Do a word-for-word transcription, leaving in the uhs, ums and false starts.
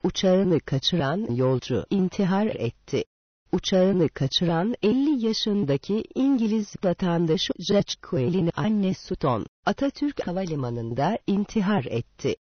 Uçağını kaçıran yolcu intihar etti. Uçağını kaçıran elli yaşındaki İngiliz vatandaşı George Coel'in annesi Sutton, Atatürk Havalimanı'nda intihar etti.